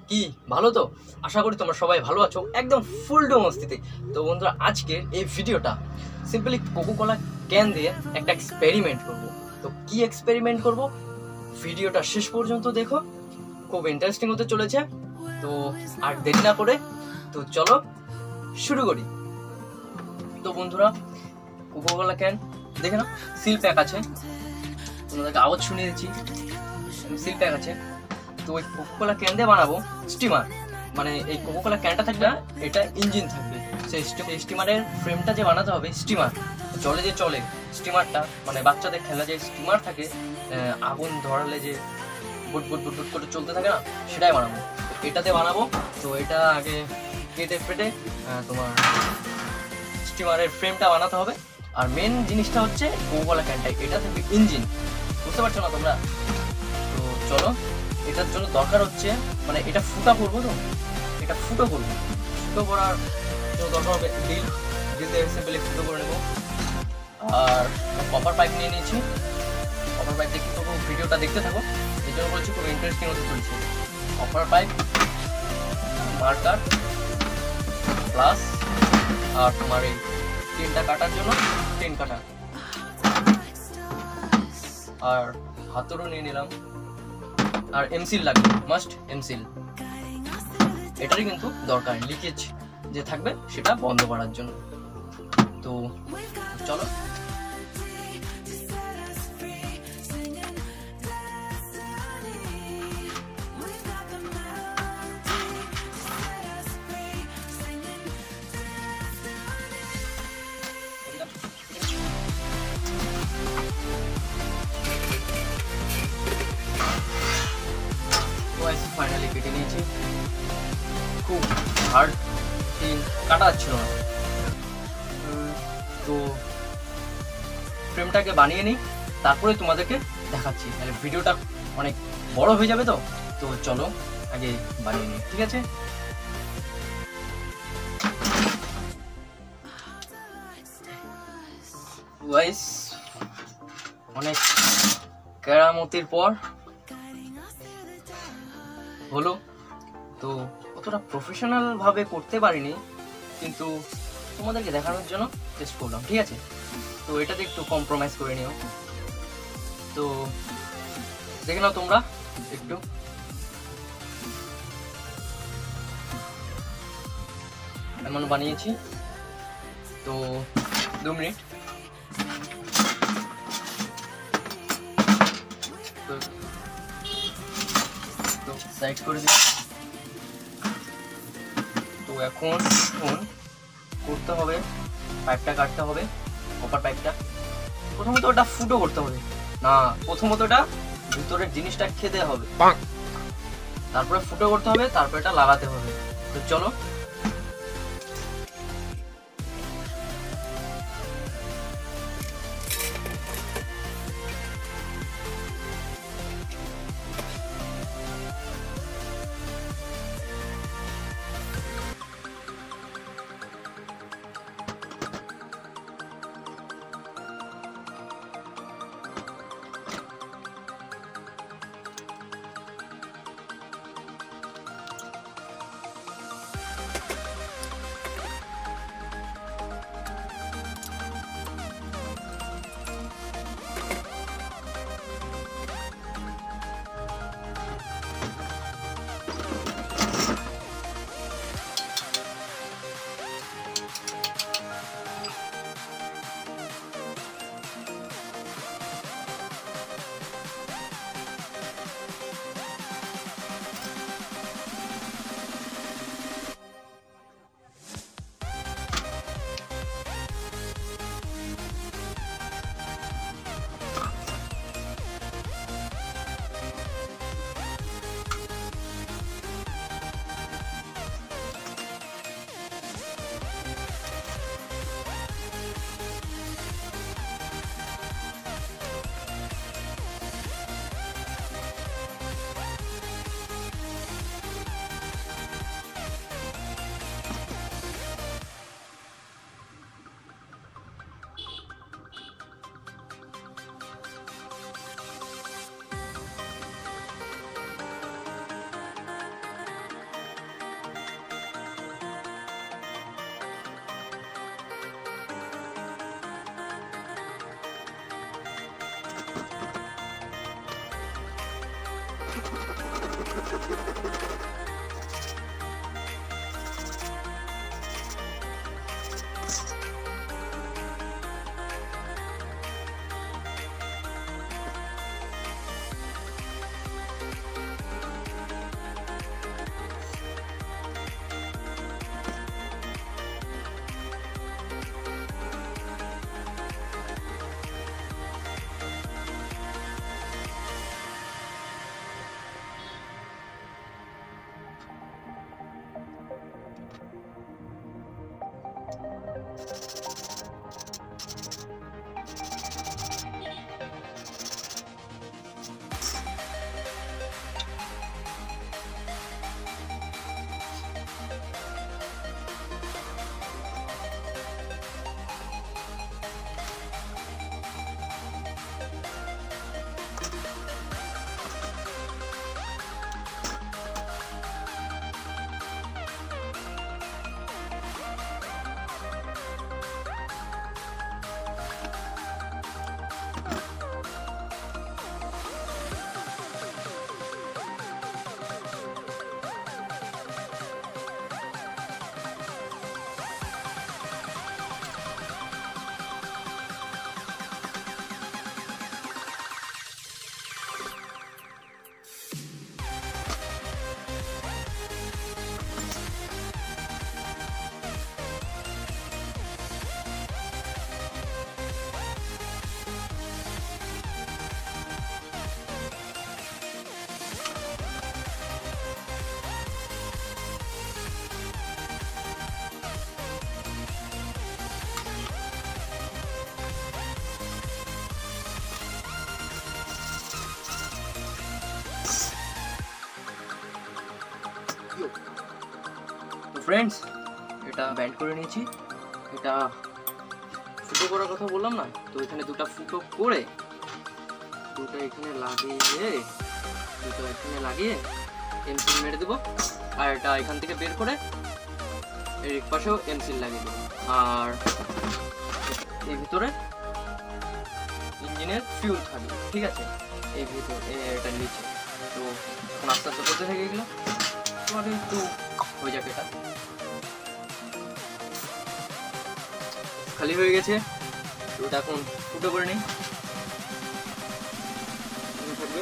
কি ভালো তো? আশা করি তোমরা সবাই ভালো আছো, একদম ফুল ডো মস্তিতে। তো বন্ধুরা, আজকে এই ভিডিওটা সিম্পলি কোকোকোলা ক্যান দিয়ে একটা এক্সপেরিমেন্ট করব। তো কি এক্সপেরিমেন্ট করব, ভিডিওটা শেষ পর্যন্ত দেখো, খুব ইন্টারেস্টিং হতে চলেছে। তো আর দেরি না করে তো চলো শুরু করি। তো বন্ধুরা, কোকোকোলা ক্যান দেখে না, সিল প্যাক আছে, তোমাদেরকে আওয়াজ শুনিয়ে দিচ্ছি, সিল প্যাক আছে। তো ওই কোকোকোলা ক্যান দিয়ে বানাবো স্টিমার। মানে এই কোকোকোলা ক্যানটা থাকবে, এটা ইঞ্জিন থাকবে। সেই স্টিমারের ফ্রেমটা যে বানাতে হবে, স্টিমার জলে যে চলে স্টিমারটা, মানে বাচ্চাদের খেলা যে স্টিমার থাকে, আগুন ধরালে যে বুট বুট বুট বুট করে চলতে থাকে না, সেটাই বানাবো। এটাতে বানাবো। তো এটা আগে কেটে ফেটে তোমার স্টিমারের ফ্রেমটা বানাতে হবে। আর মেন জিনিসটা হচ্ছে কোকোকোলা ক্যানটাই, এটা থাকবে ইঞ্জিন। বুঝতে পারছো না তোমরা? তো চলো, এটার জন্য দরকার হচ্ছে, মানে এটা ফুটা করবো, তো এটা ফুটো করবো। ফুটো করার জন্য দরকার হবে ডিল দিয়ে সিম্পলি ফুটো করে নেবো। আর কপার পাইপ নিয়ে নিয়েছি। কপার পাইপ দেখতে থাকো, ভিডিওটা দেখতে থাকো, এই জন্য বলছি খুব ইন্টারেস্টিং হতে চলছে। কপার পাইপ, মার্কার, প্লাস আর তোমার এই টিনটা কাটার জন্য টিন কাটা, আর হাতুড়ও নিয়ে নিলাম। আর এমসিল লাগবে, মাস্ট এমসিল। এটারই কিন্তু দরকার, লিকেজ যে থাকবে সেটা বন্ধ করার জন্য। তো চলো, ফাইনালি কেটে নিয়েছি। খুব হার্ড কাটা যাচ্ছিল না। তো ফ্রেমটাকে বানিয়ে নিই, তারপরে তোমাদেরকে দেখাচ্ছি, তাহলে ভিডিওটা অনেক বড় হয়ে যাবে। তো তো চলো আগে বানিয়ে নিই, ঠিক আছে? গাইস, অনেক কেরামতির পর হলো। তো অতটা প্রফেশনাল ভাবে করতে পারিনি, কিন্তু তোমাদেরকে দেখানোর জন্য টেস্ট করলাম, ঠিক আছে? তো এটাতে একটু কম্প্রোমাইজ করে নিও। তো দেখে নাও তোমরা একটু। এমন বানিয়েছি। তো 2 মিনিট। তো সাইড করে দিই। তো এখন করতে হবে, পাইপটা কাটতে হবে, কপার পাইপটা। প্রথমত ওটা ফুটো করতে হবে না, প্রথমত ওটা ভিতরের জিনিসটা খেতে হবে, তারপরে ফুটো করতে হবে, তারপরে এটা লাগাতে হবে। তো চলো। তো ফ্রেন্ডস, এটা ব্যান্ড করে নিয়েছি। এটা ফুটো করার কথা বললাম না, তো এখানে দুটো ফুটো করে দুটো এখানে লাগিয়ে এমসিল মেরে দেবো। আর এটা এখান থেকে বের করে এর এক পাশেও এমসিল লাগিয়ে দেবো। আর এর ভিতরে ইঞ্জিনের ফিউল থাকবে, ঠিক আছে, এই ভিতরে এটা নিচে। তো এখন আস্তে আস্তে করতে থেকে গেলো, তোমার একটু হয়ে যাবে। এটা খালি হয়ে গেছে, তো ওটা এখন ফুটো করে নিই। থাকবে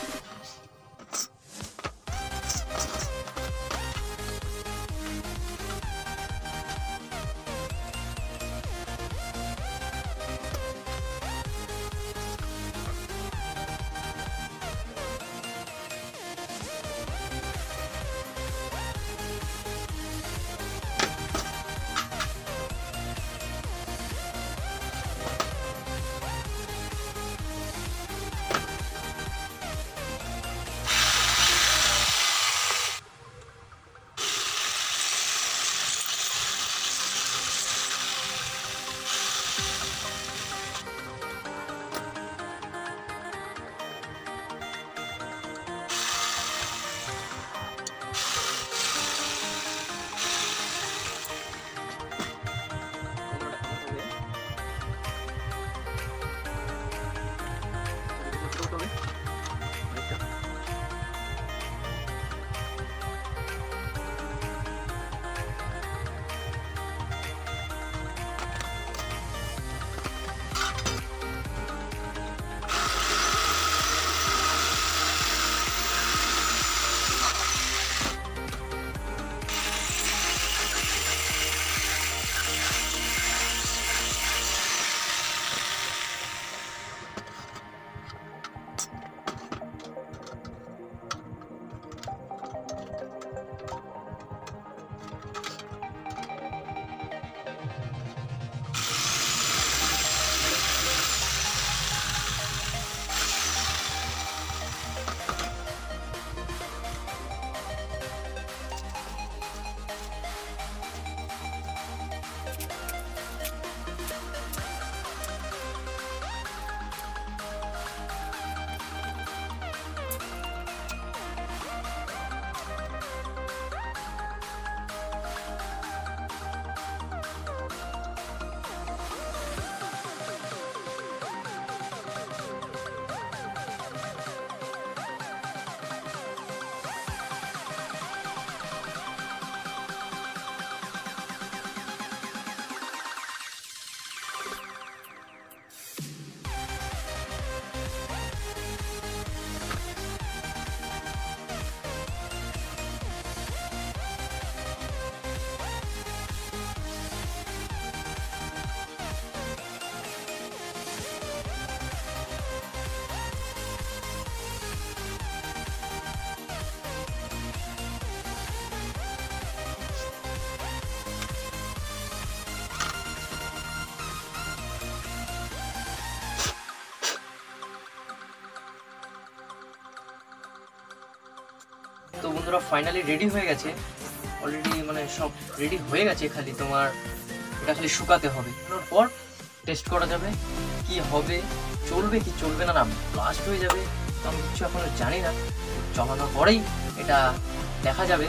তো বন্ধুরা ফাইনালি রেডি হয়ে গেছে, অলরেডি মানে সব রেডি হয়ে গেছে, খালি তোমার এটা খালি শুকাতে হবে। তারপর টেস্ট করা যাবে কি হবে, চলবে কি চলবে না, না ব্লাস্ট হয়ে যাবে তো আমি কিছু এখনো জানি না। চালানোর পরেই এটা দেখা যাবে।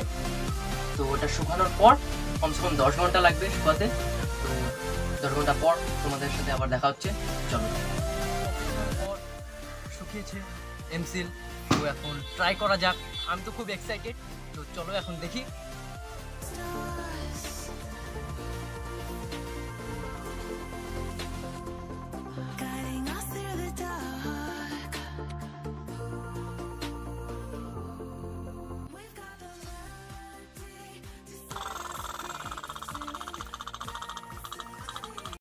তো ওটা শুকানোর পর কমসে কম 10 ঘন্টা লাগবে শুকাতে। তো 10 ঘন্টা পর তোমাদের সাথে আবার দেখা হচ্ছে। চলো, শুকিয়েছে এমসিল, তো এখন ট্রাই করা যাক। আমি তো খুব এক্সাইটেড, তো চলো এখন দেখি।